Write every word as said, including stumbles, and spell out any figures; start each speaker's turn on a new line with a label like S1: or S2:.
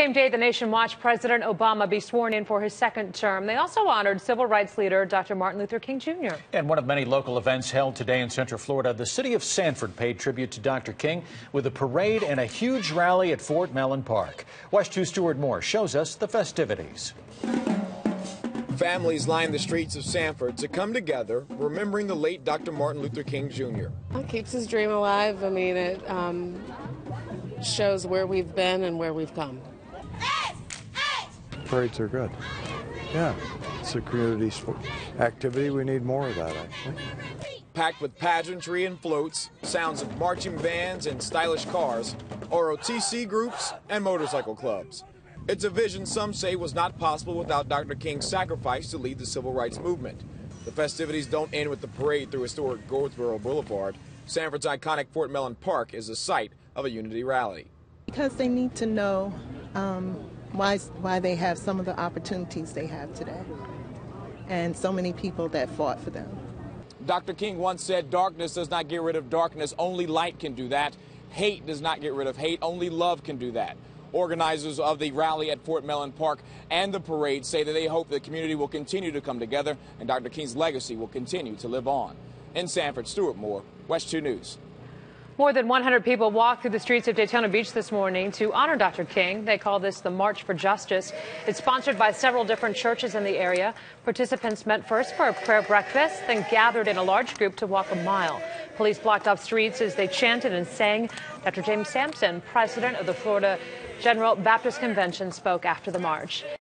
S1: Same day the nation watched President Obama be sworn in for his second term. They also honored civil rights leader Doctor Martin Luther King Junior
S2: And one of many local events held today in Central Florida, the city of Sanford paid tribute to Doctor King with a parade and a huge rally at Fort Mellon Park. WESH two Stuart Moore shows us the festivities.
S3: Families line the streets of Sanford to come together, remembering the late Doctor Martin Luther King Junior
S4: It keeps his dream alive. I mean, it um, shows where we've been and where we've come.
S5: Parades are good. Yeah, it's a community activity. We need more of that, actually.
S3: Packed with pageantry and floats, sounds of marching bands and stylish cars, R O T C groups and motorcycle clubs. It's a vision some say was not possible without Doctor King's sacrifice to lead the civil rights movement. The festivities don't end with the parade through historic Goldsboro Boulevard. Sanford's iconic Fort Mellon Park is the site of a unity rally.
S6: Because they need to know um, why, why they have some of the opportunities they have today, and so many people that fought for them.
S3: Doctor King once said, "Darkness does not get rid of darkness, only light can do that. Hate does not get rid of hate, only love can do that." Organizers of the rally at Fort Mellon Park and the parade say that they hope the community will continue to come together and Doctor King's legacy will continue to live on. In Sanford, Stuart Moore, WESH two News.
S1: More than one hundred people walked through the streets of Daytona Beach this morning to honor Doctor King. They call this the March for Justice. It's sponsored by several different churches in the area. Participants met first for a prayer breakfast, then gathered in a large group to walk a mile. Police blocked off streets as they chanted and sang. Doctor James Sampson, president of the Florida General Baptist Convention, spoke after the march.